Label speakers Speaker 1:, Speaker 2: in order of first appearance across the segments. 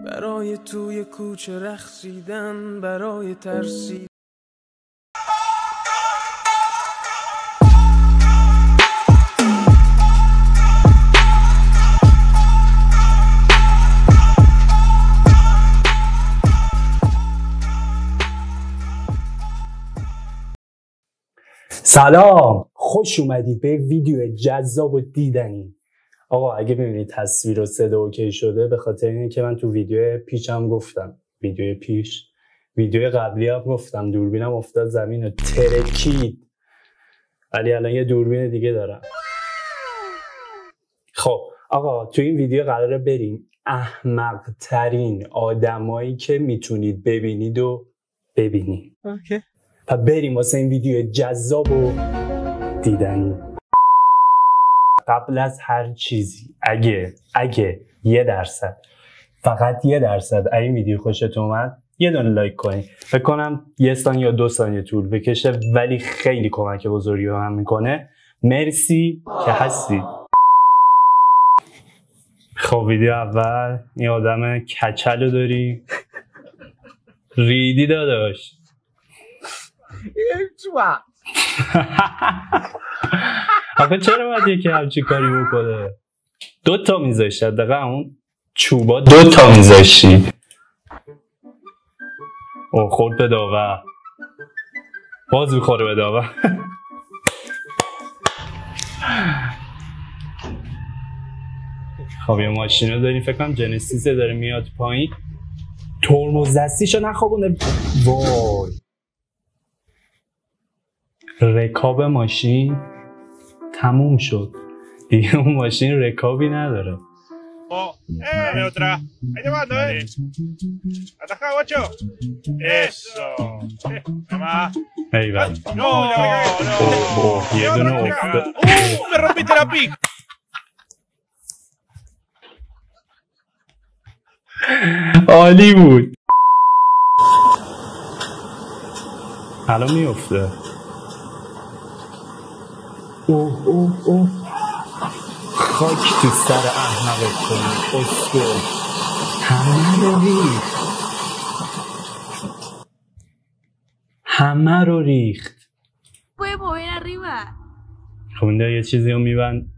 Speaker 1: برای توی کوچه رقصیدن، برای ترسیدن.
Speaker 2: سلام، خوش اومدید به ویدیو جذاب و دیدنی. آقا اگه ببینید تصویر و صدا اوکی شده به خاطر اینه که من تو ویدیو پیشم گفتم، ویدیو قبلی هم گفتم دوربینم افتاد زمین و ترکید، ولی الان یه دوربین دیگه دارم. خب آقا تو این ویدیو قراره بریم احمق ترین آدمایی که میتونید ببینید و ببینید.
Speaker 3: اوکی.
Speaker 2: پس بریم واسه این ویدیو جذاب و دیدنی. قبل از هر چیزی اگه 1%، فقط 1% این ویدیو خوشت اومد یه دونه لایک کنید. فکر کنم 1 ثانیه یا 2 ثانیه طول بکشه ولی خیلی کمک بزرگی به من میکنه. مرسی که هستی. خب ویدیو اول این آدم کچل رو داری ریدی داداش. آخه چرا باید یکی همچی کاری بکنه؟ 2 تا میذاشت، دقیقا اون چوبا 2 تا میذاشتی. او خورد به داغه، باز میخوره به داغه. خب یه ماشین رو داریم، فکر کنم جنسیسه داره میاد پایین. ترمز دستیشو نخوابونه. وای رکاب ماشین تموم شد دیگه، اون ماشین رکابی نداره.
Speaker 4: Dale otra. Ahí te mando, Atajá, guacho. Eso. Mamá.
Speaker 2: ایول.
Speaker 4: No,
Speaker 2: یه دونه افتاد.
Speaker 4: Me rompiste la pija.
Speaker 2: عالی بود. الان میفته. اوه خاک تو سر احمقت کنی اسکل. همه رو ریخت. خب این یه چیزی رو میبند.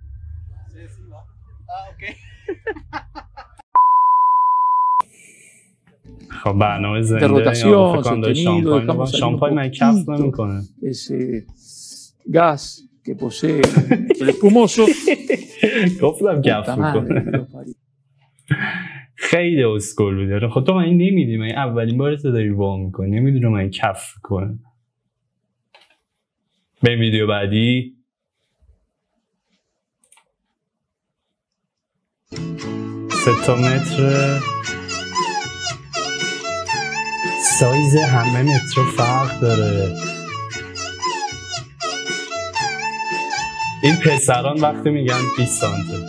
Speaker 2: خب برنامه زنده فکر کنم داره شامپاین من کف نمیکنه.
Speaker 3: gas que posee el espumoso.
Speaker 2: گفتم کف میکنه. خیلی اسکول بود. خب تو من این نمیدی، من اولین بار تو داری وا میکنی، نمیدونی من کف کنه. به ویدیو بعدی 3 متر سایز همه متر فرق داره. این پسران وقتی میگن 20 سانته.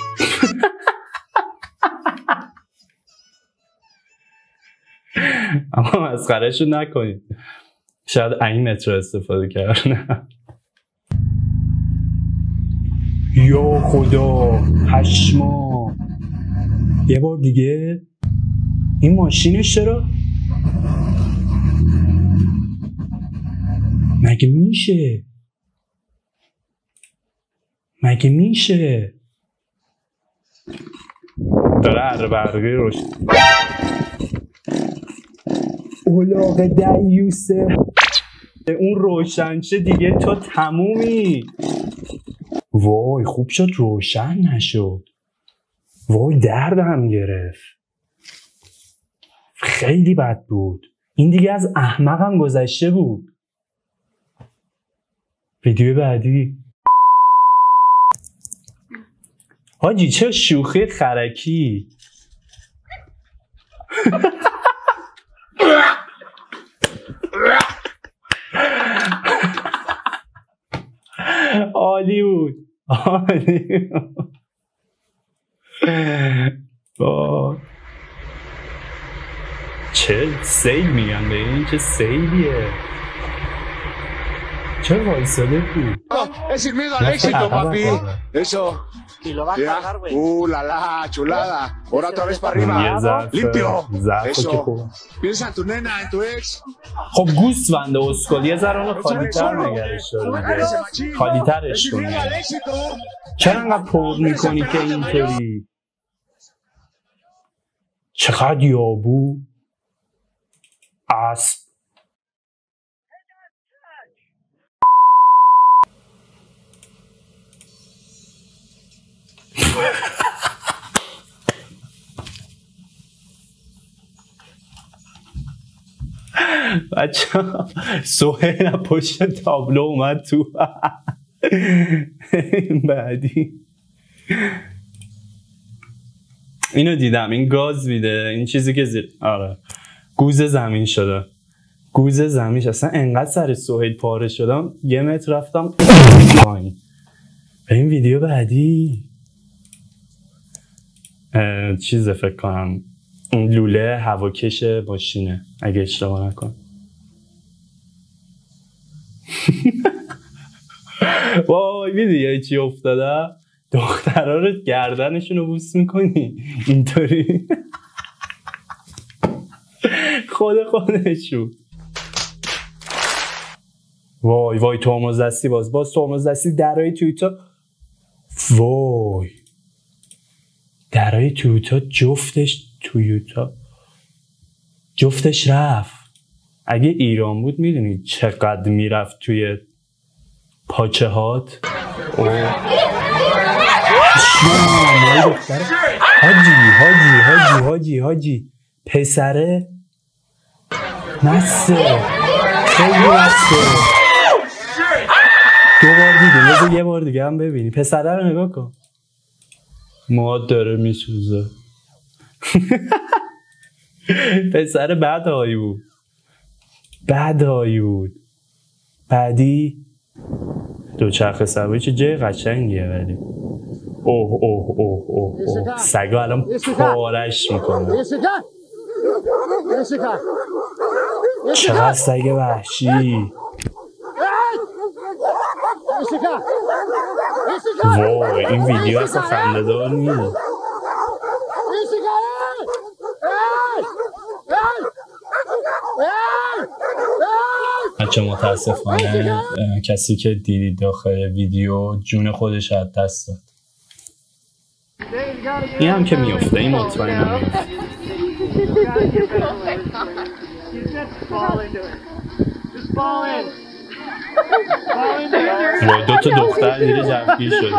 Speaker 2: اما مسخرهشو نکنید، شاید این متر استفاده کردن. یا خدا پشما. یه بار دیگه این ماشینش چرا؟ مگه میشه؟ داره اره برقی روش. اولاغ دیوسه اون روشنشه دیگه، تو تمومی. وای خوب شد روشن نشد. وای دردم گرفت، خیلی بد بود. این دیگه از احمقم گذشته بود. ویدیو بعدی. حاجی چه شوخی خرکی. عالی بود. چه سیل میگن به این، چه سیلیه. چرا وایساده بود؟
Speaker 5: Es sin miedo al éxito, papi. Eso. Y lo vas a cargar, güey. La la, chulada. Ahora otra vez para arriba. Limpio. Eso. Piensa en tu nena, en tu ex.
Speaker 2: خب گوسفند اسکل یه ذره اونو خالی‌تر نگرش داره. خالی‌ترش کن. چرا انقدر پر میکنی که اینطوری؟ چقدر یابو؟ اسب. بچه سهیل پشت تابلو اومد تو. بعدی اینو دیدم، این گاز میده، این چیزی که زیر آره گوز زمین شده، گوز زمین اصلا انقدر سر سهیل پاره شدم 1 متر رفتم پایین. به این ویدیو بعدی چیزه فکر کنم لوله هواکش ماشینه اگه اشتباه نکنم. وای میدونی چی افتاده؟ دخترها رو گردنشون رو بوس میکنی اینطوری خودشون. وای وای ترمز دستی باز ترمز دستی درای تویوتا. وای درای تویوتا جفتش رفت. اگه ایران بود میدونی چقدر میرفت توی پاچه هات. حاجی پسره نسته خیلی نسته. 2 بار دیدیم، یه بار دیگه هم ببینی. پسره رو نگاه کن، مواد داره میسوزه. پسر بدهایی بود. بعدی دوچرخه سواری چه جای قشنگیه. ولی اوه سگا الان پارش میکنه. چقدر سگ وحشی. وای این ویدیو اصلا خنده‌دار نیست. بچه متاسفانه کسی که دیدید داخل ویدیو جون خودش از دست داد. این هم که میفته، این مطمئنم میفته. وای 2 تا دختر دیگه جمعگیر شده.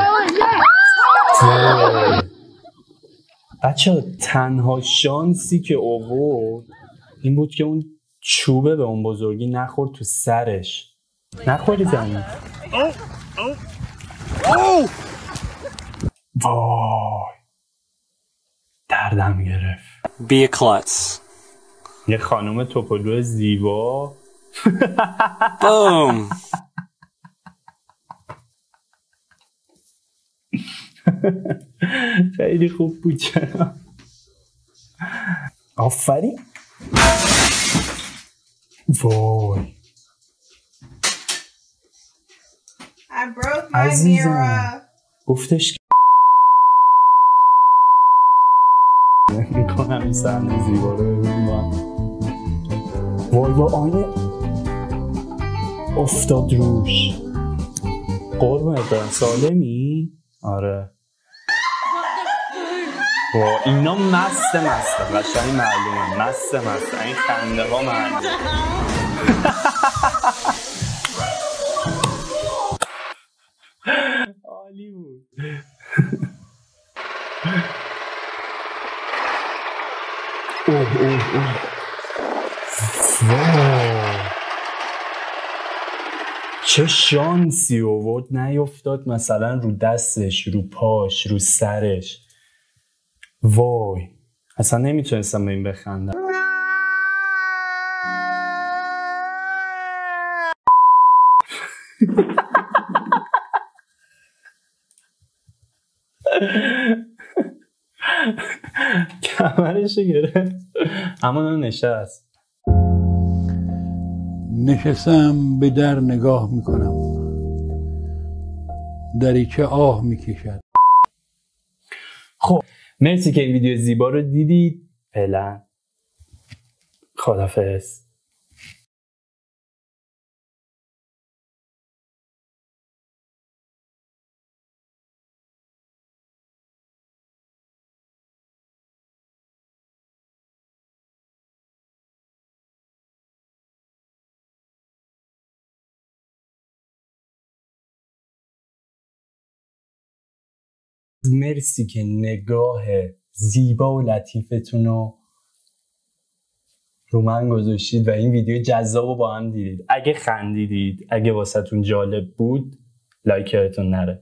Speaker 2: بچه تنها شانسی که آورد این بود که اون چوبه به اون بزرگی نخورد تو سرش. نخوری زمین. وای دردم گرفت.
Speaker 6: Be a klutz.
Speaker 2: یه خانم توپلو زیبا.
Speaker 6: بوم.
Speaker 2: خیلی خوب بود چرا. آفرین. وای عزیزم گفتش میکنم این صحنه زیبا رو ببینیم. وای با آینه افتاد روش. قربونت برم سالمی؟ آره. وای اینا مست قشنگ معلومه مست این خنده ها معلومه. عالی بود. چه شانسی آورد نیفتاد مثلا رو دستش، رو پاش، رو سرش. وای اصلا نمیتونستم به این بخندم. کمرشو گرفت اما نشست.
Speaker 3: نشستم به در نگاه میکنم، دریچه آه میکشد.
Speaker 2: خب مرسی که این ویدیو زیبا رو دیدید. فعلا خداحافظ. مرسی که نگاه زیبا و لطیفتون رو من گذاشتید و این ویدیو جذاب رو با هم دیدید. اگه خندیدید، اگه واسهتون جالب بود، لایک یادتون نره.